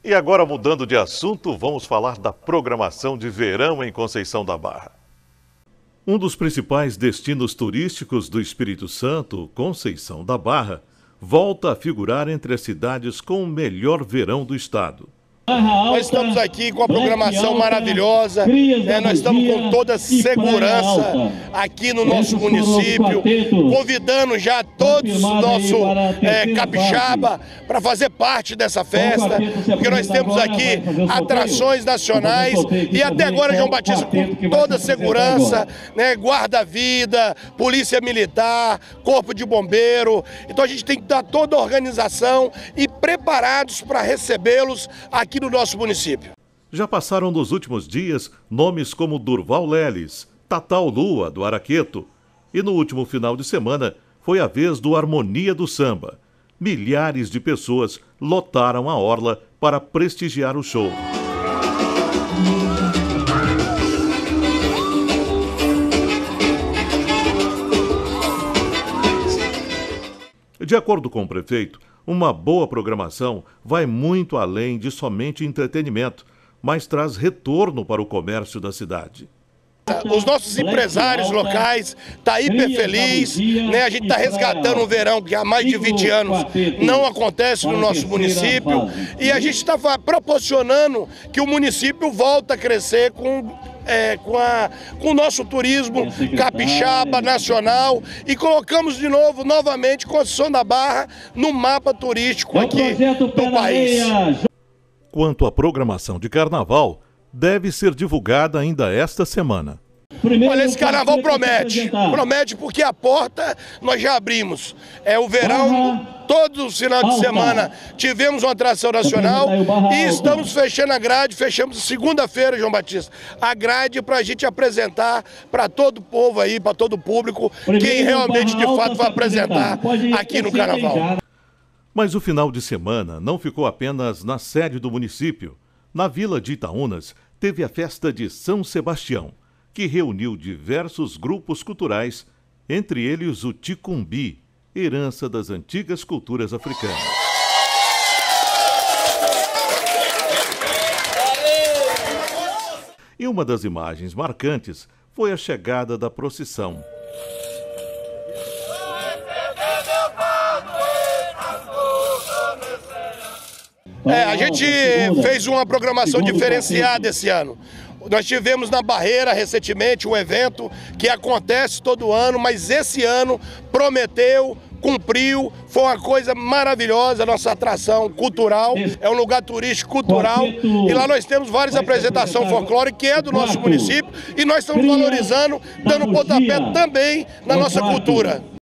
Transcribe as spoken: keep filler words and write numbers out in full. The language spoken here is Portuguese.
E agora, mudando de assunto, vamos falar da programação de verão em Conceição da Barra. Um dos principais destinos turísticos do Espírito Santo, Conceição da Barra, volta a figurar entre as cidades com o melhor verão do estado. Nós estamos aqui com a programação maravilhosa, né? Nós estamos com toda a segurança aqui no nosso município, convidando já todos os nossos é, capixaba para fazer parte dessa festa, porque nós temos aqui atrações nacionais e até agora João Batista com toda a segurança, né? Guarda-vida, polícia militar, corpo de bombeiro. Então a gente tem que dar toda a organização e preparados para recebê-los aqui no nosso município. Já passaram nos últimos dias nomes como Durval Leles, Tatal Lua, do Araqueto, e no último final de semana foi a vez do Harmonia do Samba. Milhares de pessoas lotaram a orla para prestigiar o show. De acordo com o prefeito, uma boa programação vai muito além de somente entretenimento, mas traz retorno para o comércio da cidade. Os nossos empresários locais estão hiper felizes, né? A gente está resgatando um verão que há mais de vinte anos não acontece no nosso município e a gente está proporcionando que o município volte a crescer com É, com, a, com o nosso turismo capixaba nacional e colocamos de novo, novamente, Conceição da Barra no mapa turístico aqui do país. Quanto à programação de carnaval, deve ser divulgada ainda esta semana. Olha, esse carnaval promete, promete porque a porta nós já abrimos. É o verão, todo final de semana tivemos uma atração nacional e estamos fechando a grade, fechamos segunda-feira, João Batista, a grade para a gente apresentar para todo o povo aí, para todo o público, quem realmente de fato vai apresentar aqui no carnaval. Mas o final de semana não ficou apenas na sede do município. Na vila de Itaúnas teve a festa de São Sebastião, que reuniu diversos grupos culturais, entre eles o Ticumbi, herança das antigas culturas africanas. E uma das imagens marcantes foi a chegada da procissão. É, a gente fez uma programação diferenciada esse ano. Nós tivemos na Barreira recentemente um evento que acontece todo ano, mas esse ano prometeu, cumpriu, foi uma coisa maravilhosa, a nossa atração cultural, é um lugar turístico cultural e lá nós temos várias apresentações folclóricas que é do nosso município e nós estamos valorizando, dando pontapé também na nossa cultura.